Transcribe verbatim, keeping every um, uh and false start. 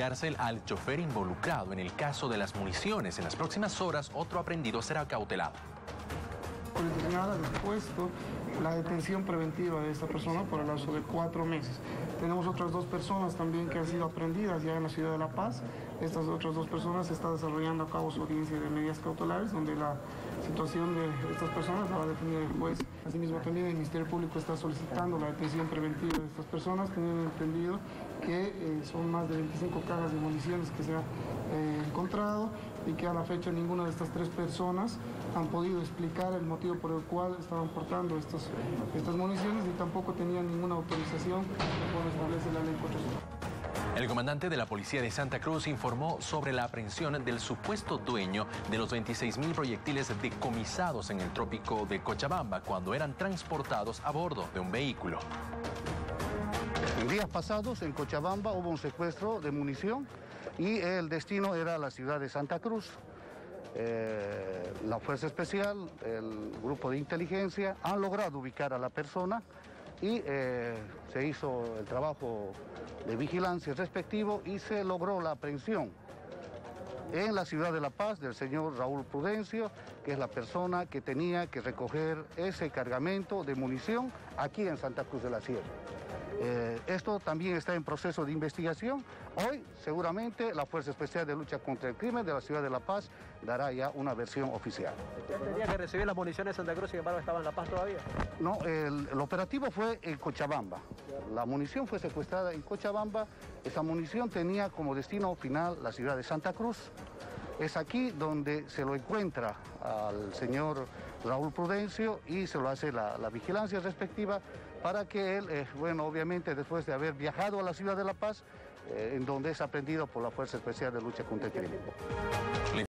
cárcel al chofer involucrado en el caso de las municiones. En las próximas horas, otro aprehendido será cautelado. El tribunal ha dispuesto la detención preventiva de esta persona por el lapso de cuatro meses. Tenemos otras dos personas también que han sido aprehendidas ya en la ciudad de La Paz. Estas otras dos personas se está desarrollando a cabo su audiencia de medidas cautelares, donde la situación de estas personas la va a definir el juez. Asimismo, también el Ministerio Público está solicitando la detención preventiva de estas personas, teniendo entendido que eh, son más de veinticinco cajas de municiones que se han eh, encontrado y que a la fecha ninguna de estas tres personas han podido explicar el motivo por el cual estaban portando estos, estas municiones y tampoco tenían ninguna autorización conforme establece la ley cuatrocientos. El comandante de la Policía de Santa Cruz informó sobre la aprehensión del supuesto dueño de los veintiséis mil proyectiles decomisados en el trópico de Cochabamba cuando eran transportados a bordo de un vehículo. En días pasados en Cochabamba hubo un secuestro de munición y el destino era la ciudad de Santa Cruz. Eh, la Fuerza Especial, el grupo de inteligencia han logrado ubicar a la persona y eh, se hizo el trabajo de vigilancia respectivo y se logró la aprehensión en la ciudad de La Paz del señor Raúl Prudencio, que es la persona que tenía que recoger ese cargamento de munición aquí en Santa Cruz de la Sierra. Eh, esto también está en proceso de investigación. Hoy seguramente la Fuerza Especial de Lucha contra el Crimen de la ciudad de La Paz dará ya una versión oficial. ¿Usted tenía que recibir las municiones de Santa Cruz, sin embargo estaba en La Paz todavía? No, el, el operativo fue en Cochabamba. La munición fue secuestrada en Cochabamba. Esa munición tenía como destino final la ciudad de Santa Cruz. Es aquí donde se lo encuentra al señor Raúl Prudencio y se lo hace la, la vigilancia respectiva para que él, eh, bueno, obviamente después de haber viajado a la ciudad de La Paz, eh, en donde es aprehendido por la Fuerza Especial de Lucha contra el Crimen.